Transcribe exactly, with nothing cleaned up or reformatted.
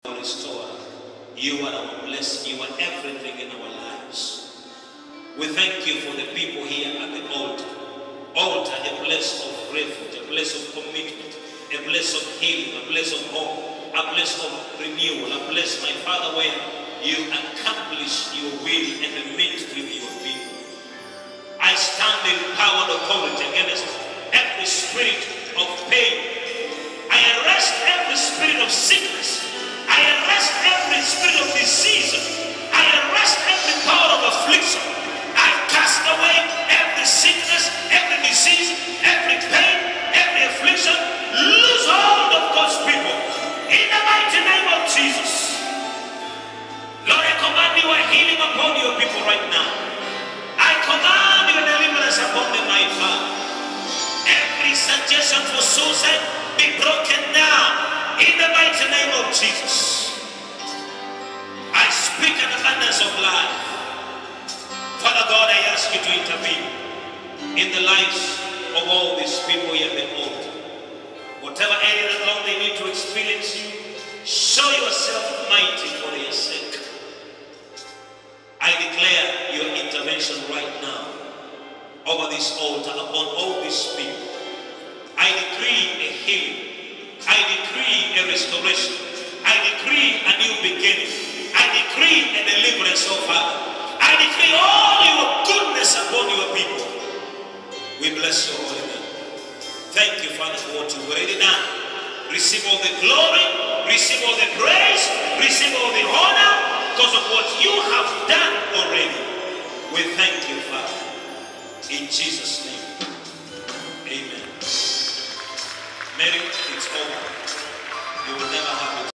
Restorer. You are our blessing. You are everything in our lives. We thank you for the people here at the altar. Altar, a place of refuge, a place of commitment, a place of healing, a place of hope, a place of renewal, a place, my Father, where you accomplish your will and meet with your people. I stand in power and authority against every spirit of pain. I arrest every spirit of sickness. I arrest every spirit of disease. I arrest every power of affliction. I cast away every sickness, every disease, every pain, every affliction. Lose hold of God's people. In the mighty name of Jesus. Lord, I command your healing upon your people right now. I command your deliverance upon them, my Father. Every suggestion for suicide be broken now. In the mighty name of Jesus. I speak an abundance of life. Father God, I ask you to intervene in the lives of all these people here at the altar. Whatever area along they need to experience you, show yourself mighty for their sake. I declare your intervention right now over this altar, upon all these people. I decree a healing. I decree a restoration. I decree a new beginning. I decree a deliverance, oh Father. I decree all your goodness upon your people. We bless your holy name. Thank you, Father, for what you've already done. Receive all the glory, receive all the praise, receive all the honor because of what you have done already. We thank you, Father. In Jesus' name. Amen. Mary, it's over. You will never have it.